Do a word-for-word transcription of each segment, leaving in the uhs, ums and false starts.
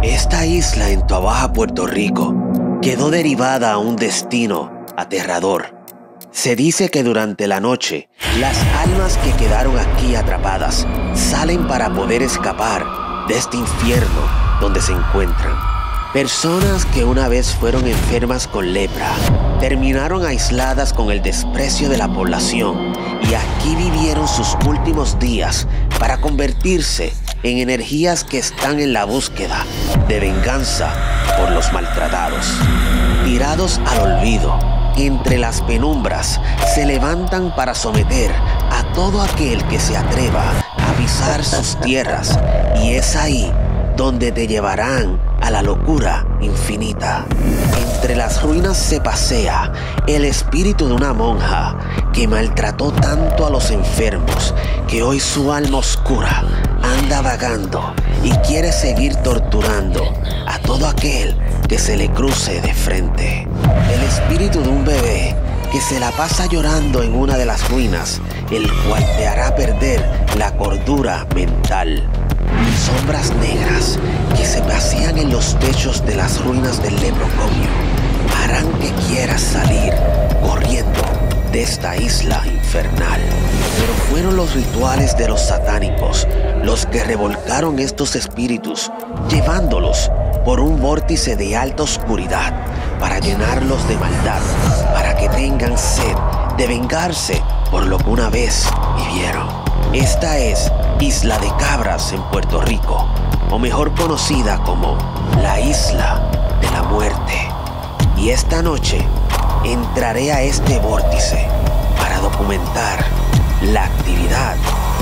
Esta isla en Toa Baja, Puerto Rico, quedó derivada a un destino aterrador. Se dice que durante la noche, las almas que quedaron aquí atrapadas salen para poder escapar de este infierno donde se encuentran. Personas que una vez fueron enfermas con lepra, terminaron aisladas con el desprecio de la población y aquí vivieron sus últimos días para convertirse en energías que están en la búsqueda de venganza por los maltratados. Tirados al olvido, entre las penumbras, se levantan para someter a todo aquel que se atreva a pisar sus tierras, y es ahí donde te llevarán a la locura infinita. Entre las ruinas se pasea el espíritu de una monja que maltrató tanto a los enfermos que hoy su alma oscura anda vagando y quiere seguir torturando a todo aquel que se le cruce de frente. El espíritu de un bebé que se la pasa llorando en una de las ruinas, el cual te hará perder la cordura mental. Sombras negras que se pasean en los techos de las ruinas del leprocomio harán que quieras salir corriendo de esta isla infernal. Pero fueron los rituales de los satánicos los que revolcaron estos espíritus, llevándolos por un vórtice de alta oscuridad para llenarlos de maldad, para que tengan sed de vengarse por lo que una vez vivieron. Esta es Isla de Cabras en Puerto Rico, o mejor conocida como la Isla de la Muerte. Y esta noche entraré a este vórtice para documentar la actividad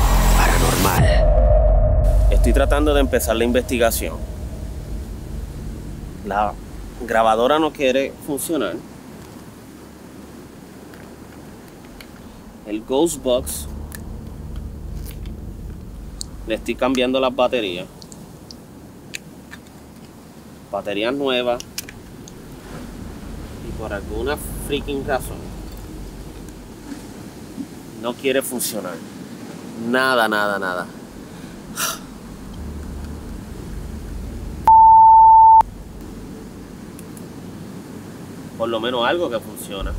paranormal. Estoy tratando de empezar la investigación. La grabadora no quiere funcionar. El Ghost Box, le estoy cambiando las baterías. Baterías nuevas. Y por alguna freaking razón no quiere funcionar. Nada, nada, nada. Por lo menos algo que funciona.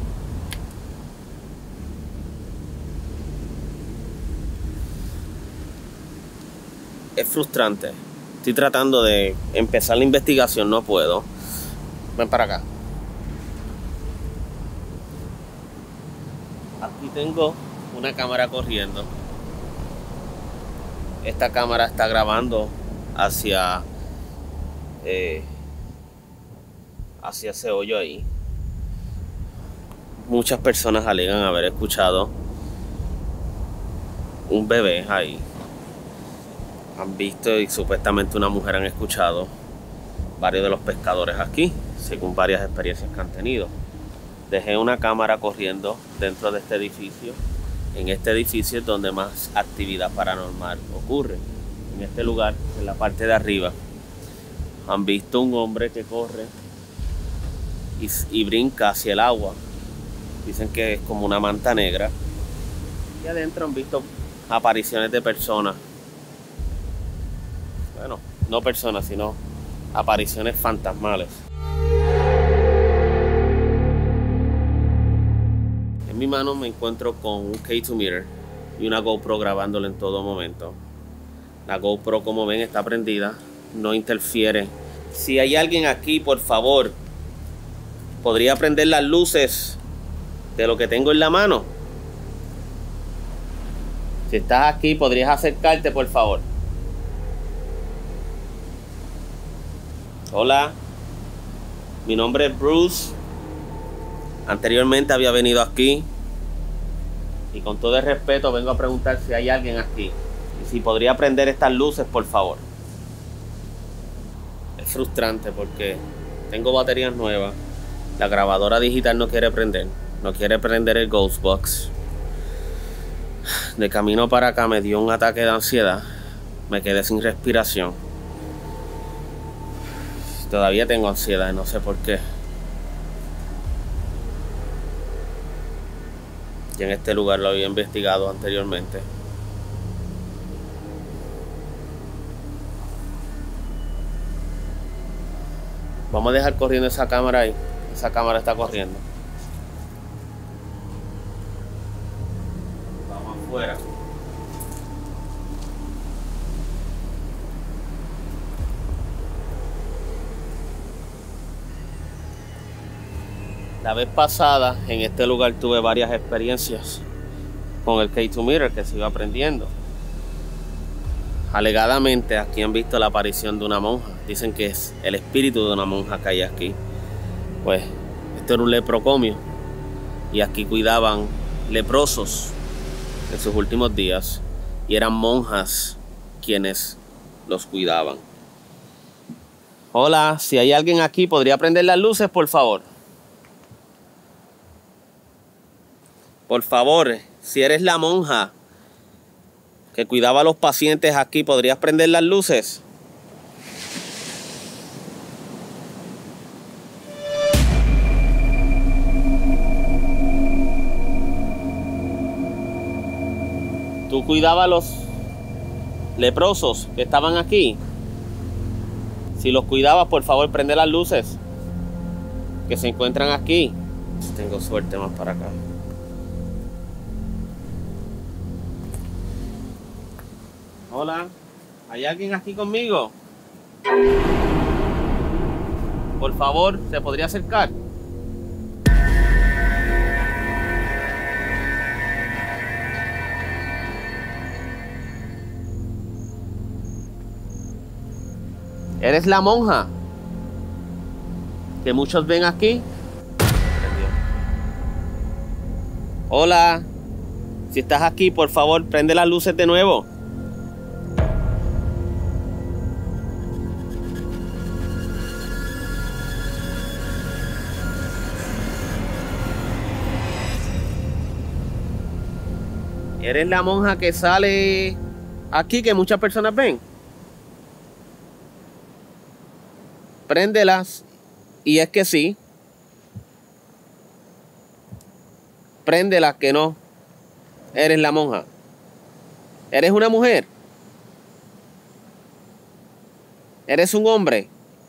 Es frustrante. Estoy tratando de empezar la investigación, no puedo. Ven para acá. Aquí tengo una cámara corriendo. Esta cámara está grabando hacia eh, hacia ese hoyo ahí. Muchas personas alegan haber escuchado un bebé ahí. Han visto y supuestamente una mujer han escuchado varios de los pescadores aquí, según varias experiencias que han tenido. Dejé una cámara corriendo dentro de este edificio. En este edificio es donde más actividad paranormal ocurre. En este lugar, en la parte de arriba, han visto un hombre que corre y, y brinca hacia el agua. Dicen que es como una manta negra. Y adentro han visto apariciones de personas. Bueno, no personas, sino apariciones fantasmales. En mi mano me encuentro con un K dos Mirror y una GoPro grabándolo en todo momento. La GoPro, como ven, está prendida, no interfiere. Si hay alguien aquí, por favor, ¿podría prender las luces de lo que tengo en la mano? Si estás aquí, ¿podrías acercarte, por favor? Hola, mi nombre es Bruce. Anteriormente había venido aquí y con todo el respeto vengo a preguntar si hay alguien aquí y si podría prender estas luces, por favor. Es frustrante porque tengo baterías nuevas, la grabadora digital no quiere prender, no quiere prender el Ghost Box. De camino para acá me dio un ataque de ansiedad, me quedé sin respiración. Todavía tengo ansiedad, no sé por qué. Y en este lugar lo había investigado anteriormente. Vamos a dejar corriendo esa cámara ahí. Esa cámara está corriendo. Vamos afuera. La vez pasada en este lugar tuve varias experiencias con el K dos Meter que sigo aprendiendo. Alegadamente aquí han visto la aparición de una monja. Dicen que es el espíritu de una monja que hay aquí. Pues esto era un leprocomio y aquí cuidaban leprosos en sus últimos días y eran monjas quienes los cuidaban. Hola, si hay alguien aquí, ¿podría prender las luces, por favor? Por favor, si eres la monja que cuidaba a los pacientes aquí, ¿podrías prender las luces? ¿Tú cuidabas a los leprosos que estaban aquí? Si los cuidabas, por favor, prende las luces que se encuentran aquí. Tengo suerte más para acá. Hola, ¿hay alguien aquí conmigo? Por favor, ¿se podría acercar? ¿Eres la monja que muchos ven aquí? Hola, si estás aquí, por favor, prende las luces de nuevo. ¿Eres la monja que sale aquí que muchas personas ven? Préndelas. Y es que sí. Préndelas que no. Eres la monja. ¿Eres una mujer? ¿Eres un hombre?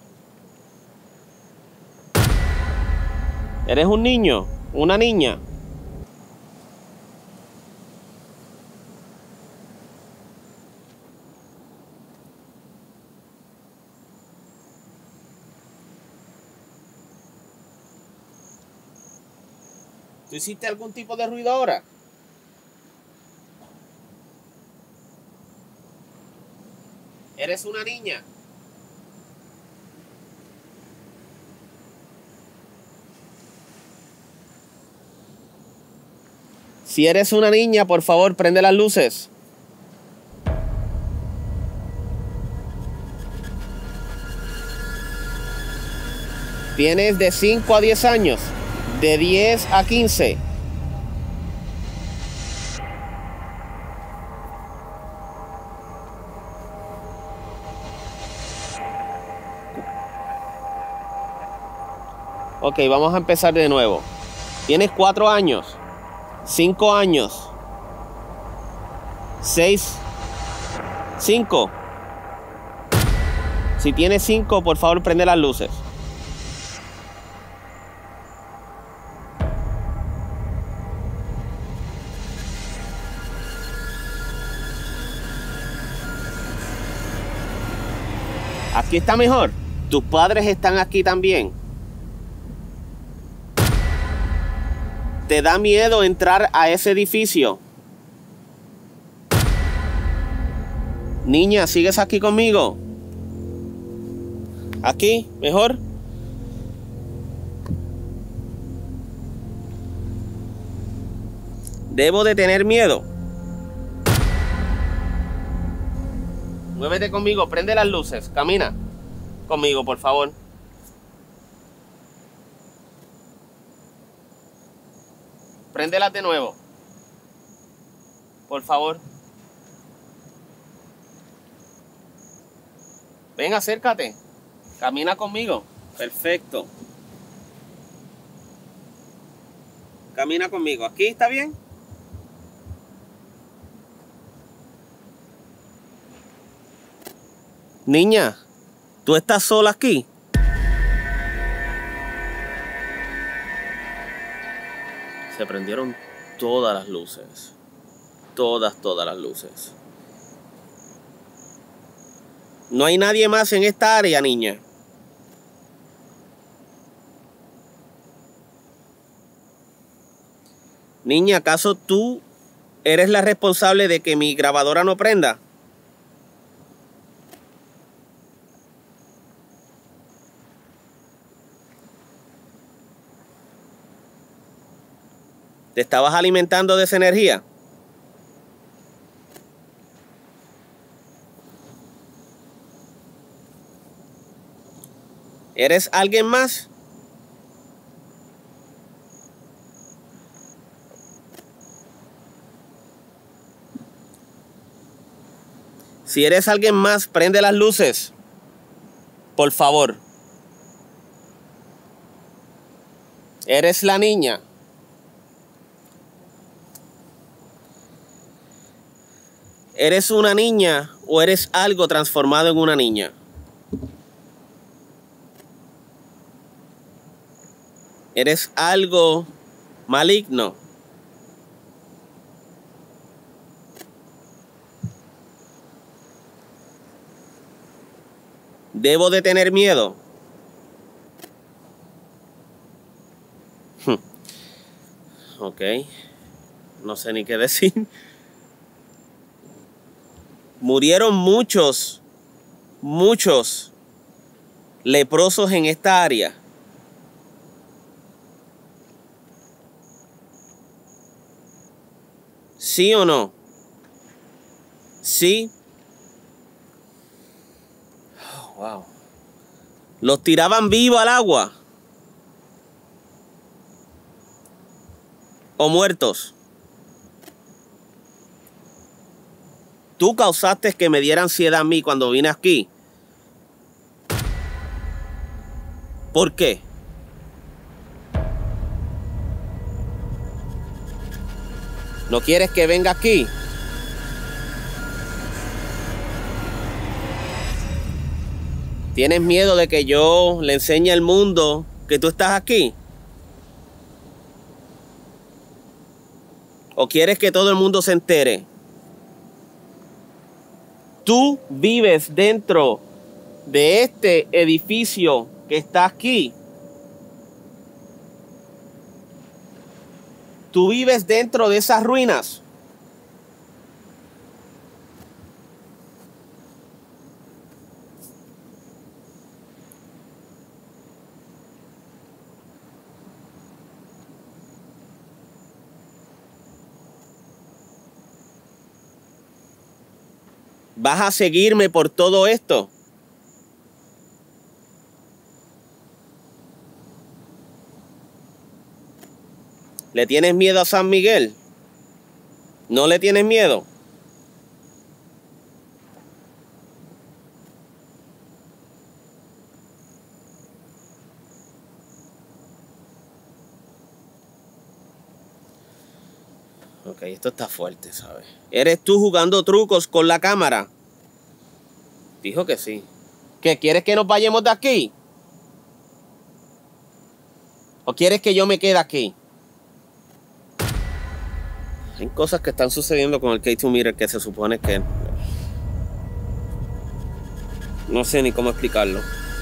¿Eres un niño? ¿Una niña? ¿Tú hiciste algún tipo de ruido ahora? ¿Eres una niña? Si eres una niña, por favor, prende las luces. Tienes de cinco a diez años. De diez a quince. Ok, vamos a empezar de nuevo. Tienes cuatro años. cinco años. seis. cinco. Si tienes cinco, por favor, prende las luces. Aquí está mejor. Tus padres están aquí también. ¿Te da miedo entrar a ese edificio? Niña, ¿sigues aquí conmigo? ¿Aquí? ¿Mejor? ¿Debo de tener miedo? Muévete conmigo, prende las luces, camina conmigo, por favor. Préndelas de nuevo. Por favor. Ven, acércate. Camina conmigo. Perfecto. Camina conmigo. ¿Aquí está bien? Niña, ¿tú estás sola aquí? Se prendieron todas las luces. Todas, todas las luces. No hay nadie más en esta área, niña. Niña, ¿acaso tú eres la responsable de que mi grabadora no prenda? ¿Te estabas alimentando de esa energía? ¿Eres alguien más? Si eres alguien más, prende las luces. Por favor. ¿Eres la niña? ¿Eres una niña o eres algo transformado en una niña? ¿Eres algo maligno? ¿Debo de tener miedo? Ok. No sé ni qué decir. Murieron muchos, muchos leprosos en esta área. ¿Sí o no? Sí. Oh, wow. ¿Los tiraban vivos al agua? ¿O muertos? Tú causaste que me diera ansiedad a mí cuando vine aquí. ¿Por qué? ¿No quieres que venga aquí? ¿Tienes miedo de que yo le enseñe al mundo que tú estás aquí? ¿O quieres que todo el mundo se entere? Tú vives dentro de este edificio que está aquí. Tú vives dentro de esas ruinas. ¿Vas a seguirme por todo esto? ¿Le tienes miedo a San Miguel? ¿No le tienes miedo? Ok, esto está fuerte, ¿sabes? ¿Eres tú jugando trucos con la cámara? Dijo que sí. ¿Qué? ¿Quieres que nos vayamos de aquí? ¿O quieres que yo me quede aquí? Hay cosas que están sucediendo con el K dos Meter que se supone que... No sé ni cómo explicarlo.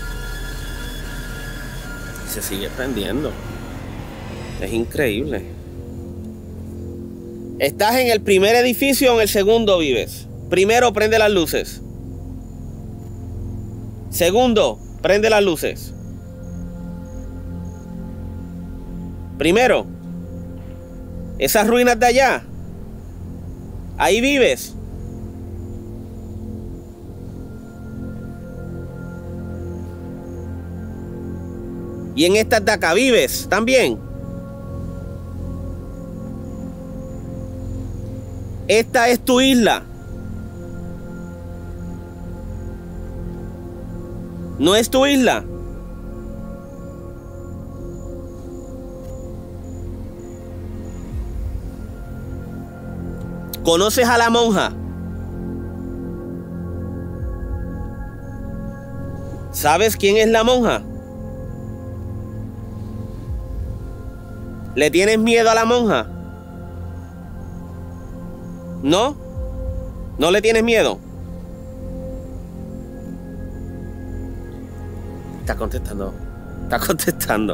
Se sigue prendiendo. Es increíble. ¿Estás en el primer edificio o en el segundo vives? Primero, prende las luces. Segundo, prende las luces. Primero, esas ruinas de allá. Ahí vives. Y en estas de acá vives también. Esta es tu isla. ¿No es tu isla? ¿Conoces a la monja? ¿Sabes quién es la monja? ¿Le tienes miedo a la monja? ¿No? ¿No le tienes miedo? Está contestando. Está contestando.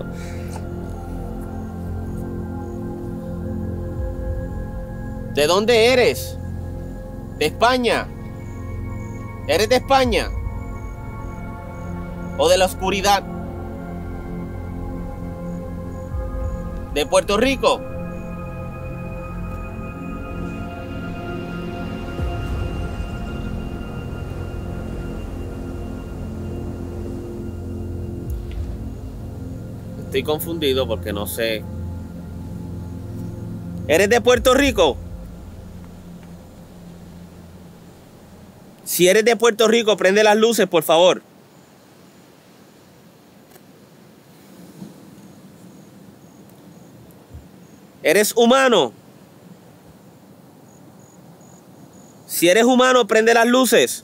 ¿De dónde eres? ¿De España? ¿Eres de España? ¿O de la oscuridad? ¿De Puerto Rico? Estoy confundido porque no sé. ¿Eres de Puerto Rico? Si eres de Puerto Rico, prende las luces, por favor. ¿Eres humano? Si eres humano, prende las luces.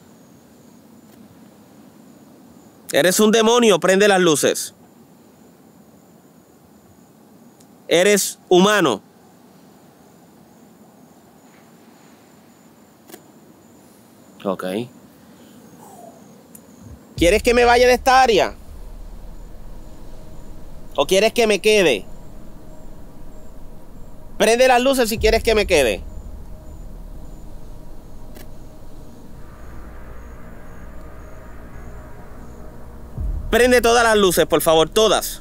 ¿Eres un demonio? Prende las luces. ¿Eres humano? Ok. ¿Quieres que me vaya de esta área? ¿O quieres que me quede? Prende las luces si quieres que me quede. Prende todas las luces, por favor, todas.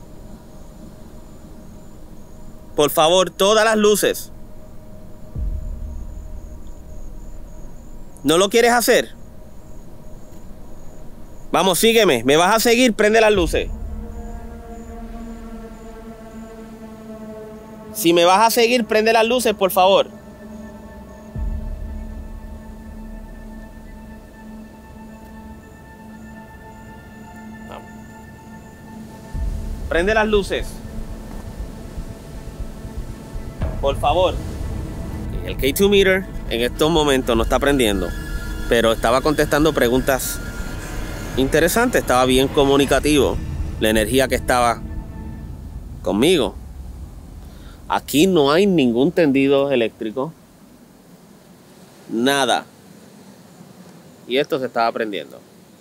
Por favor, todas las luces. ¿No lo quieres hacer? Vamos, sígueme. ¿Me vas a seguir? Prende las luces. Si me vas a seguir, prende las luces, por favor. Vamos. Prende las luces. Por favor. El K dos meter en estos momentos no está prendiendo, pero estaba contestando preguntas interesantes. Estaba bien comunicativo. La energía que estaba conmigo. Aquí no hay ningún tendido eléctrico. Nada. Y esto se estaba prendiendo.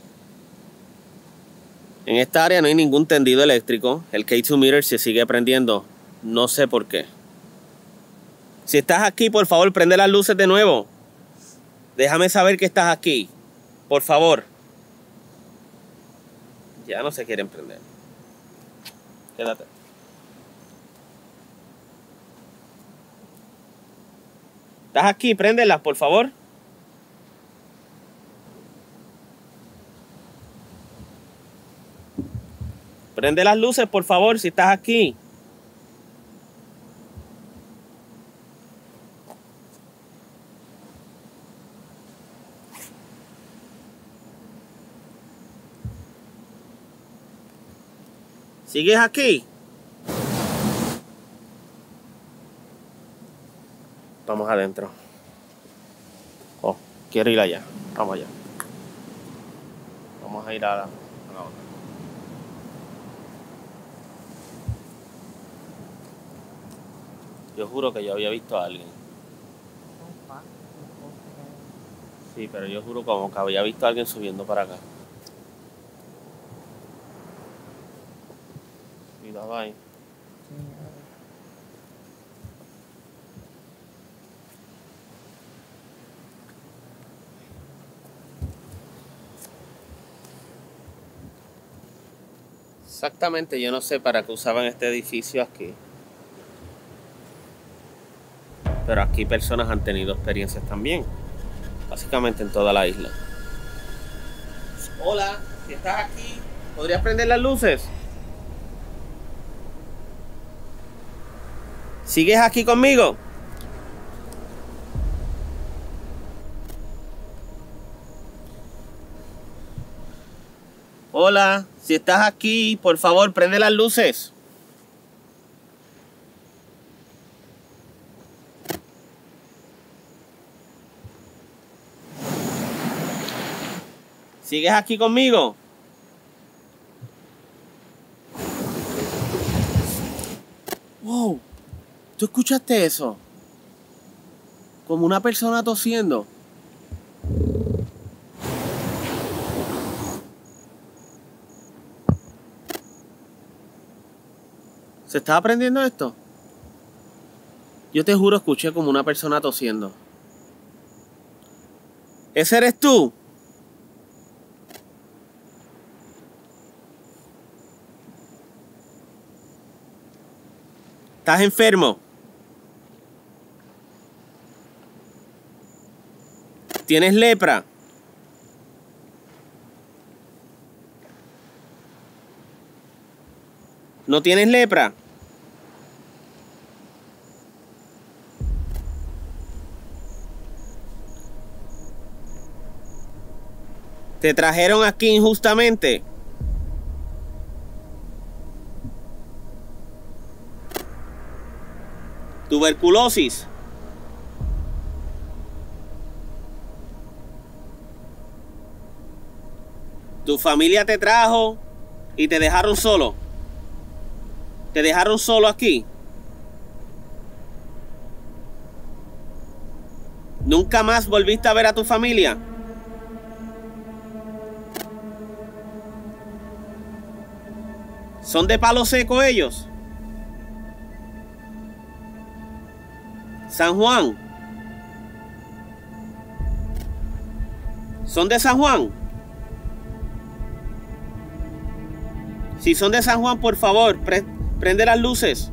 En esta área no hay ningún tendido eléctrico. El K dos meter se sigue prendiendo. No sé por qué. Si estás aquí, por favor, prende las luces de nuevo. Déjame saber que estás aquí. Por favor. Ya no se quieren prender. Quédate. ¿Estás aquí? Préndelas, por favor. Prende las luces, por favor, si estás aquí. ¿Sigues aquí? Vamos adentro. Oh, quiero ir allá. Vamos allá. Vamos a ir a la, a la otra. Yo juro que yo había visto a alguien. Sí, pero yo juro como que había visto a alguien subiendo para acá. Cuidado ahí. Exactamente, yo no sé para qué usaban este edificio aquí. Pero aquí personas han tenido experiencias también. Básicamente en toda la isla. Hola, si estás aquí, ¿podrías prender las luces? ¿Sigues aquí conmigo? Hola, si estás aquí, por favor, prende las luces. ¿Sigues aquí conmigo? Wow, ¿tú escuchaste eso? Como una persona tosiendo. ¿Se estaba prendiendo esto? Yo te juro, escuché como una persona tosiendo. ¿Ese eres tú? ¿Estás enfermo? ¿Tienes lepra? ¿No tienes lepra? ¿Te trajeron aquí injustamente? ¿Tuberculosis? ¿Tu familia te trajo y te dejaron solo? ¿Te dejaron solo aquí? ¿Nunca más volviste a ver a tu familia? ¿Son de Palo Seco ellos? ¿San Juan? ¿Son de San Juan? Si son de San Juan, por favor, pre- prende las luces.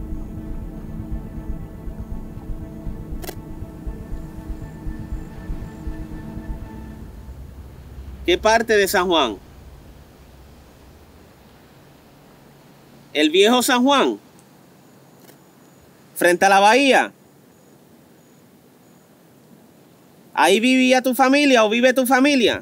¿Qué parte de San Juan? ¿El viejo San Juan? ¿Frente a la bahía? ¿Ahí vivía tu familia o vive tu familia?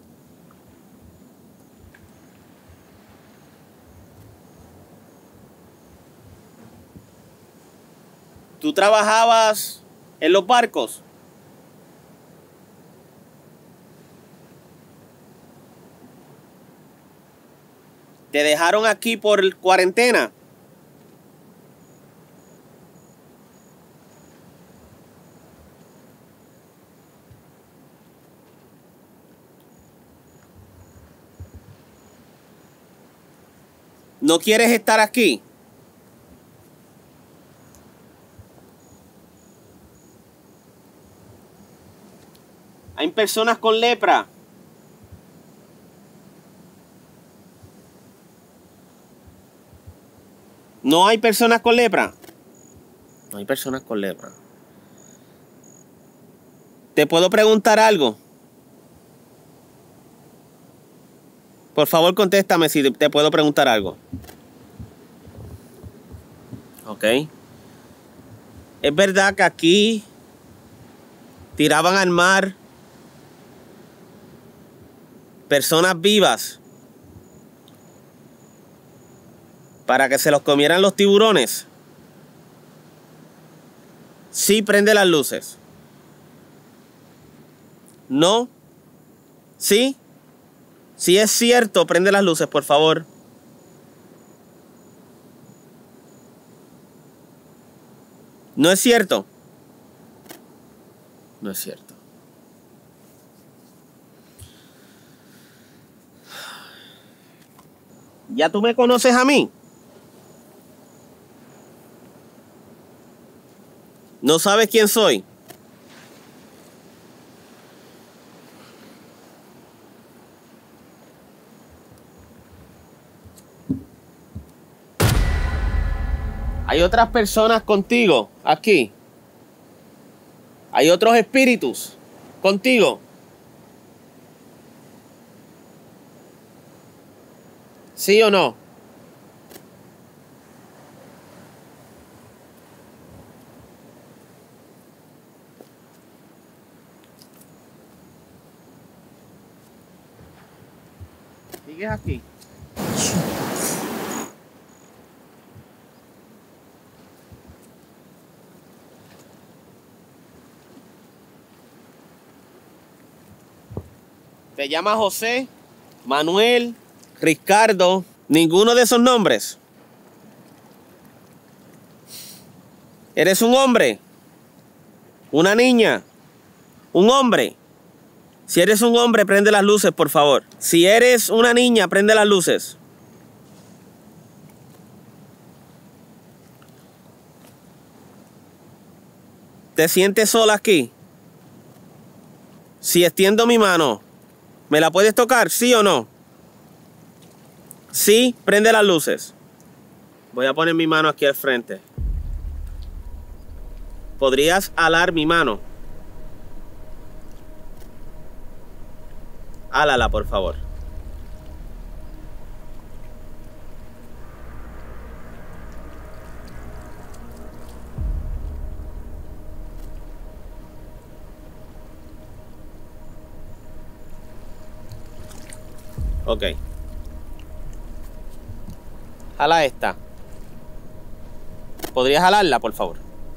¿Tú trabajabas en los barcos? ¿Te dejaron aquí por cuarentena? ¿No quieres estar aquí? Hay personas con lepra. ¿No hay personas con lepra? No hay personas con lepra. ¿Te puedo preguntar algo? Por favor, contéstame si te puedo preguntar algo. Ok. ¿Es verdad que aquí tiraban al mar personas vivas para que se los comieran los tiburones? Sí, prende las luces. ¿No? ¿Sí? Si es cierto, prende las luces, por favor. ¿No es cierto? No es cierto. ¿Ya tú me conoces a mí? ¿No sabes quién soy? Hay otras personas contigo aquí. Hay otros espíritus contigo. ¿Sí o no? ¿Sigues aquí? ¿Te llamas José, Manuel, Ricardo? ¿Ninguno de esos nombres? ¿Eres un hombre? ¿Una niña? ¿Un hombre? Si eres un hombre, prende las luces, por favor. Si eres una niña, prende las luces. ¿Te sientes sola aquí? Si extiendo mi mano, ¿me la puedes tocar? ¿Sí o no? Sí, prende las luces. Voy a poner mi mano aquí al frente. ¿Podrías alar mi mano? Álala, por favor. Ok. Jala esta. ¿Podrías jalarla, por favor?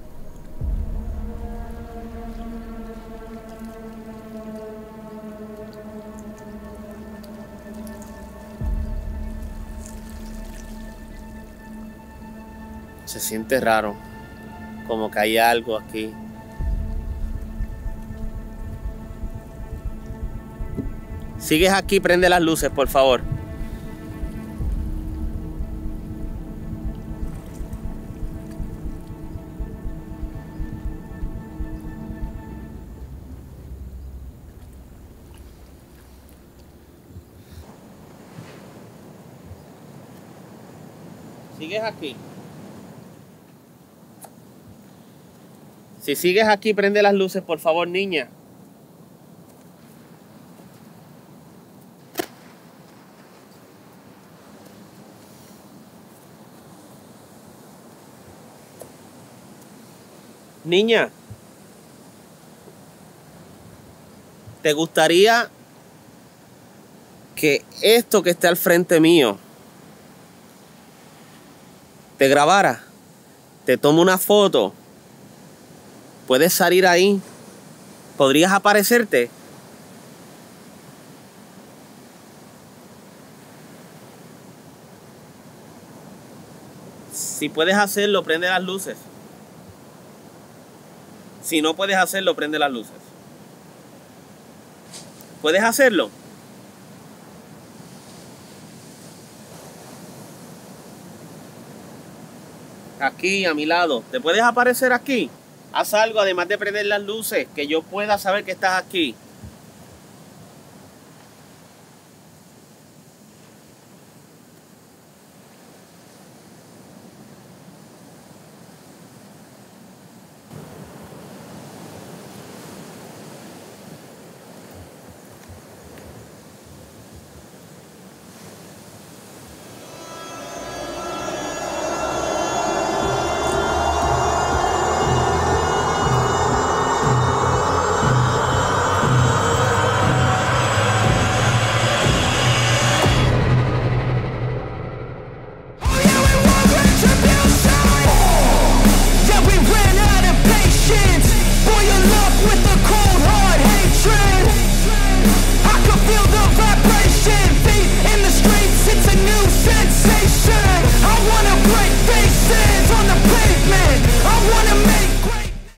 Se siente raro. Como que hay algo aquí. Sigues aquí, prende las luces, por favor. Sigues aquí. Si sigues aquí, prende las luces, por favor, niña. Niña, ¿te gustaría que esto que está al frente mío te grabara? Te tomo una foto. Puedes salir ahí. ¿Podrías aparecerte? Si puedes hacerlo, prende las luces. Si no puedes hacerlo, prende las luces. ¿Puedes hacerlo? Aquí, a mi lado. ¿Te puedes aparecer aquí? Haz algo además de prender las luces, que yo pueda saber que estás aquí.